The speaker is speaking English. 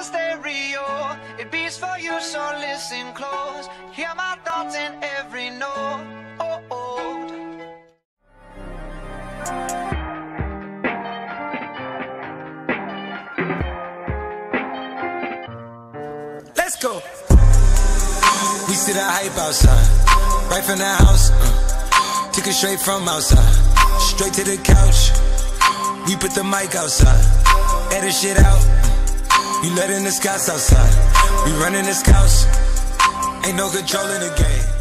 a stereo, it beats for you, so listen close. Hear my thoughts in every note. Oh, oh. Let's go. We see the hype outside, right from the house. Took it straight from outside, straight to the couch. We put the mic outside, edit shit out. You letting the scouts outside, we running the scouts. Ain't no control in the game.